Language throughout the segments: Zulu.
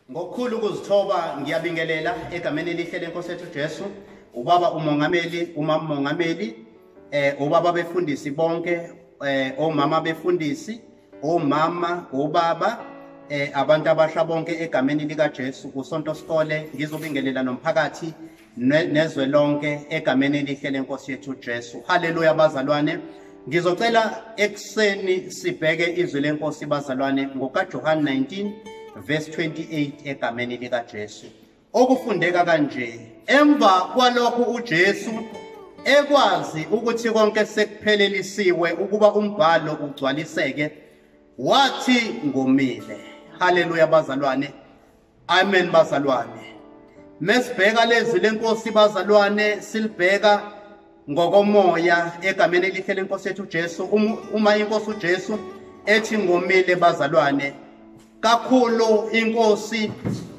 Ngokukhulu ukuzithoba ngiyabingelela egameni elihle lenkosi yethu Jesu, ubaba umongameli, umama mongameli, obaba befundisi bonke, omama befundisi, omama, obaba, abantu abasha bonke egameni lika Jesu, uSonto Sikole, ngizobingelela nomphakathi nezwe lonke egameni elihle lenkosi yethu Jesu. Haleluya bazalwane. Ngizocela ekseni sibheke izwi lenkosi bazalwane ngokaJohane 19 verse 28 egameni lika Jesu. Okufundeka kanje, emva kwalokho uJesu ekwazi ukuthi konke sekuphelelisiwe ukuba umbhalo ugcwaliseke, wathi ngomile. Haleluya bazalwane. Amen bazalwane. Mesibheka lezi lenkosi bazalwane, silibheka ngokomoya egameni elihle lenkosi yethu Jesu. Uma inkosi uJesu ethi ngomile bazalwane, kakhulu inkosi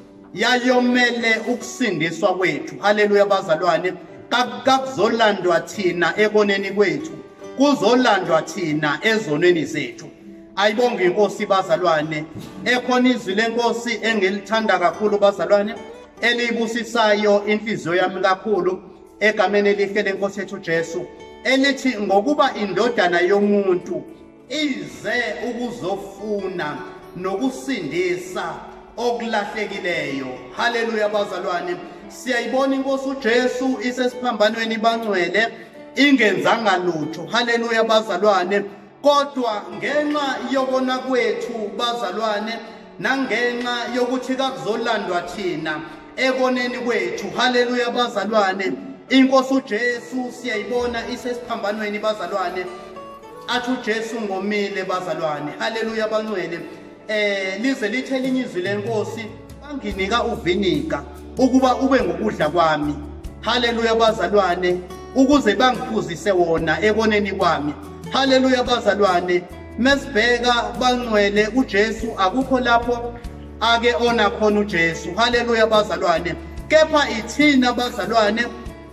yayomele ukusindiswa kwethu. Haleluya bazalwane. Kakuzolandwa thina eboneni kwethu, kuzolandwa thina ezonweni zethu. Ayibonge inkosi bazalwane. Ekhona izwi lenkosi engilithanda kakhulu bazalwane, elibusisayo inhliziyo yami kakhulu egameni elihle lenkosi yethu Jesu, elithi ngokuba indodana yomuntu ize ukuzofuna nokusindisa okulahlekileyo. Haleluya bazalwane. Siyayibona inkosi uJesu isesiphambanweni bangcwele ingenzanga lutho. Haleluya bazalwane. Kodwa ngenxa yokona kwethu bazalwane, nangenxa yokuthi kakuzolandwa thina ekoneni kwethu, haleluya bazalwane, inkosi uJesu siyayibona isesiphambanweni bazalwane, athi uJesu ngomile bazalwane. Haleluya bangcwele. Lize lithe linye izwi lenkosi, banginika uvinika ukuba ube ngokudla kwami. Haleluya bazalwane. Ukuze bangiphuzise wona ekoneni kwami. Haleluya bazalwane. Mesibheka bangcwele uJesu akukho lapho ake ona khona uJesu. Haleluya bazalwane. Kepha ithina bazalwane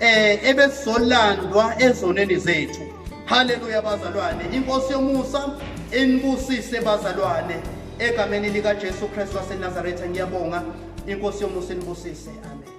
ebesizolandwa ezoneni zethu. Haleluya bazalwane. Inkosi yomusa inibusise bazalwane egameni lika Jesu Kristu waseNazaretha. Ngiyabonga inkosi yomusa inibusise. Amen.